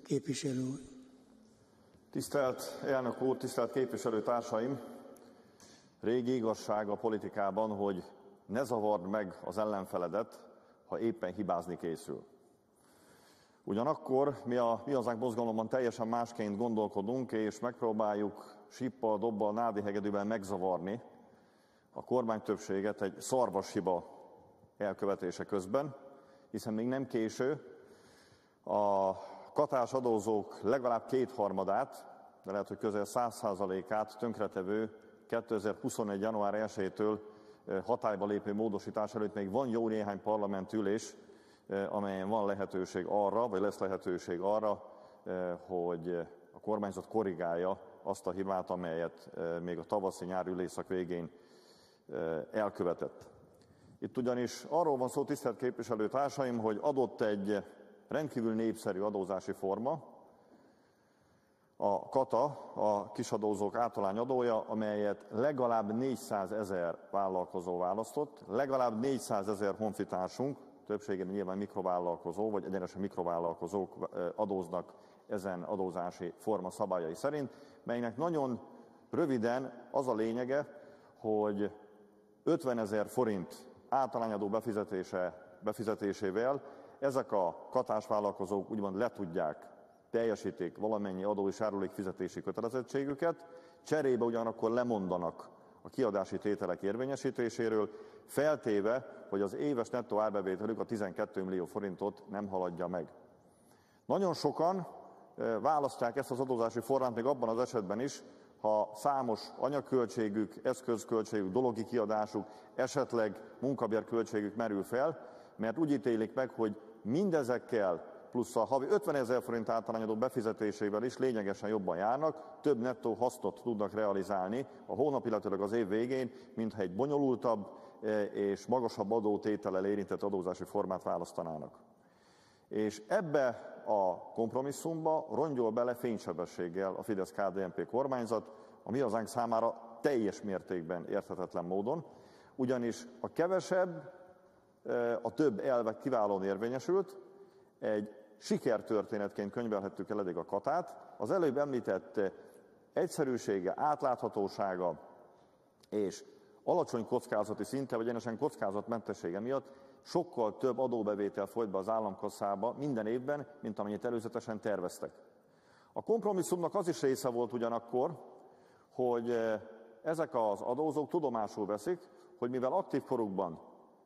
képviselő úr. Tisztelt elnök úr, tisztelt képviselőtársaim! Régi igazság a politikában, hogy ne zavard meg az ellenfeledet, ha éppen hibázni készül. Ugyanakkor mi a Mi Hazánk mozgalomban teljesen másként gondolkodunk, és megpróbáljuk síppal, dobbal, nádihegedűben megzavarni a kormánytöbbséget egy szarvashiba elkövetése közben, hiszen még nem késő. A katás adózók legalább kétharmadát, de lehet, hogy közel 100%-át tönkretevő 2021. január 1-től hatályba lépő módosítás előtt még van jó néhány parlamentülés, amelyen van lehetőség arra, vagy lesz lehetőség arra, hogy a kormányzat korrigálja azt a hibát, amelyet még a tavaszi-nyári ülésszak végén elkövetett. Itt ugyanis arról van szó, tisztelt képviselőtársaim, hogy adott egy rendkívül népszerű adózási forma, a kata, a kisadózók általányadója, amelyet legalább 400 000 vállalkozó választott, legalább 400 000 honfitársunk, többségében nyilván mikrovállalkozó, vagy egyenesen mikrovállalkozók adóznak ezen adózási forma szabályai szerint, melynek nagyon röviden az a lényege, hogy 50 000 forint általányadó befizetésével ezek a katásvállalkozók úgymond le tudják, teljesítik valamennyi adó és járulék fizetési kötelezettségüket, cserébe ugyanakkor lemondanak a kiadási tételek érvényesítéséről, feltéve, hogy az éves nettó árbevételük a 12 millió forintot nem haladja meg. Nagyon sokan választják ezt az adózási formát még abban az esetben is, ha számos anyagköltségük, eszközköltségük, dologi kiadásuk, esetleg munkabérköltségük merül fel, mert úgy ítélik meg, hogy mindezekkel plusz a havi 50 000 forint általányadó befizetésével is lényegesen jobban járnak, több nettó hasznot tudnak realizálni a hónap, illetőleg az év végén, mintha egy bonyolultabb és magasabb adótétellel érintett adózási formát választanának. És ebbe a kompromisszumba rongyol bele fénysebességgel a Fidesz-KDNP kormányzat, a Mi Hazánk számára teljes mértékben érthetetlen módon, ugyanis a kevesebb, a több elve kiválóan érvényesült, egy sikertörténetként könyvelhettük el eddig a katát. Az előbb említett egyszerűsége, átláthatósága és alacsony kockázati szinte, vagy egyenesen kockázatmentessége miatt sokkal több adóbevétel folyt be az államkasszába minden évben, mint amennyit előzetesen terveztek. A kompromisszumnak az is része volt ugyanakkor, hogy ezek az adózók tudomásul veszik, hogy mivel aktív korukban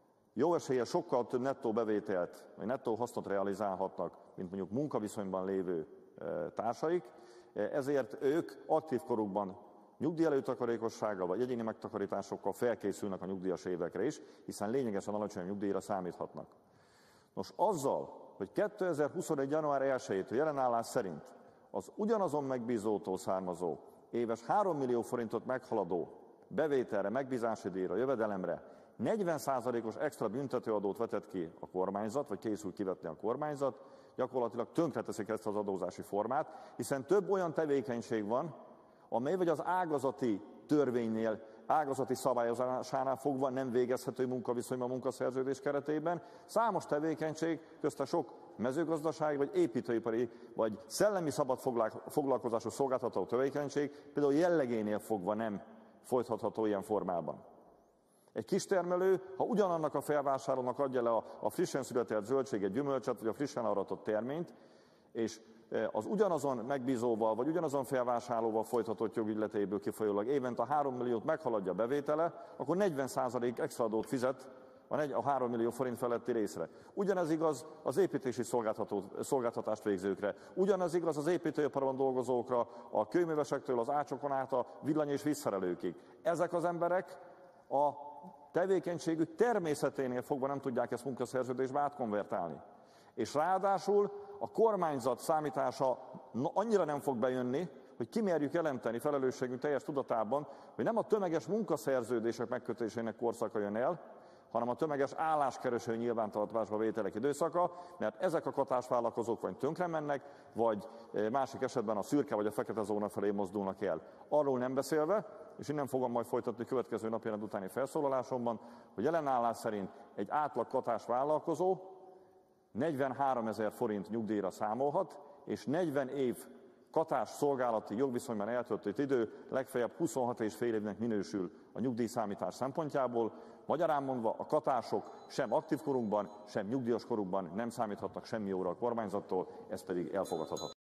jó eséllyel sokkal több nettó bevételt, vagy nettó hasznot realizálhatnak, mint mondjuk munkaviszonyban lévő társaik, ezért ők aktív korukban nyugdíjelőtakarékossággal vagy egyéni megtakarításokkal felkészülnek a nyugdíjas évekre is, hiszen lényegesen alacsony nyugdíjra számíthatnak. Nos, azzal, hogy 2021. január 1-től jelen állás szerint az ugyanazon megbízótól származó éves 3 millió forintot meghaladó bevételre, megbízási díjra, jövedelemre 40%-os extra büntetőadót vetett ki a kormányzat, vagy készül kivetni a kormányzat, gyakorlatilag tönkreteszik ezt az adózási formát, hiszen több olyan tevékenység van, amely vagy az ágazati törvénynél, ágazati szabályozásánál fogva nem végezhető munkaviszonyban munkaszerződés keretében. Számos tevékenység, közte sok mezőgazdasági, vagy építőipari, vagy szellemi szabad foglalkozású szolgáltató tevékenység például jellegénél fogva nem folytatható ilyen formában. Egy kistermelő, ha ugyanannak a felvásárlónak adja le a frissen született zöldséget, gyümölcset, vagy a frissen aratott terményt, és az ugyanazon megbízóval, vagy ugyanazon felvásárlóval folytatott jogügyletéből kifolyólag évente a 3 milliót meghaladja a bevétele, akkor 40% extra adót fizet a 3 millió forint feletti részre. Ugyanez igaz az építési szolgáltatást végzőkre, ugyanez igaz az építőiparban dolgozókra, a kőművesektől az ácsokon át a villany- és vízszerelőkig. Ezek az emberek a tevékenységük természeténél fogva nem tudják ezt munkaszerződésbe átkonvertálni. És ráadásul a kormányzat számítása annyira nem fog bejönni, hogy kimerjük jelenteni felelősségünk teljes tudatában, hogy nem a tömeges munkaszerződések megkötésének korszaka jön el, hanem a tömeges álláskereső nyilvántartásba vételek időszaka, mert ezek a katásvállalkozók vagy tönkre mennek, vagy másik esetben a szürke vagy a fekete zóna felé mozdulnak el. Arról nem beszélve, és innen fogom majd folytatni következő napirend utáni felszólalásomban, hogy jelen állás szerint egy átlag katásvállalkozó 43 000 forint nyugdíjra számolhat, és 40 év katás szolgálati jogviszonyban eltöltött idő legfeljebb 26,5 évnek minősül a nyugdíjszámítás szempontjából. Magyarán mondva, a katások sem aktív korukban, sem nyugdíjas korukban nem számíthatnak semmi jóra a kormányzattól, ez pedig elfogadhatatlan.